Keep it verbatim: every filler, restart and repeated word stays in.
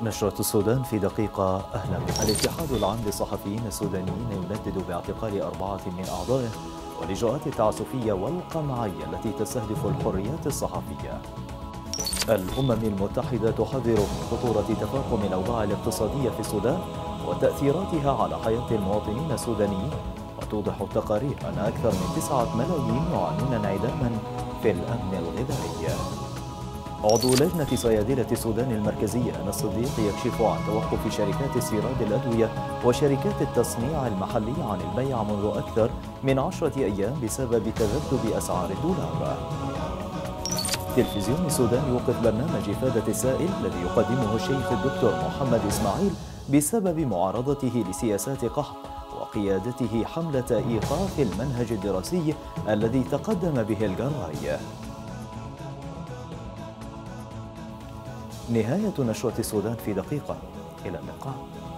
نشرة السودان في دقيقة. أهلا بك. الاتحاد العام للصحفيين السودانيين يندد باعتقال أربعة من أعضائه والإجراءات التعسفية والقمعية التي تستهدف الحريات الصحفية. الأمم المتحدة تحذر من خطورة تفاقم الأوضاع الاقتصادية في السودان وتأثيراتها على حياة المواطنين السودانيين، وتوضح التقارير أن أكثر من تسعة ملايين يعانون انعداما في الأمن الغذائي. عضو لجنة صيادلة السودان المركزية أنس صديق يكشف عن توقف شركات استيراد الأدوية وشركات التصنيع المحلية عن البيع منذ أكثر من عشرة أيام بسبب تذبذب أسعار الدولار. تلفزيون السودان يوقف برنامج إفادة السائل الذي يقدمه الشيخ الدكتور محمد إسماعيل بسبب معارضته لسياسات قحط وقيادته حملة إيقاف المنهج الدراسي الذي تقدم به الجراي. نهاية نشرة السودان في دقيقة. إلى اللقاء.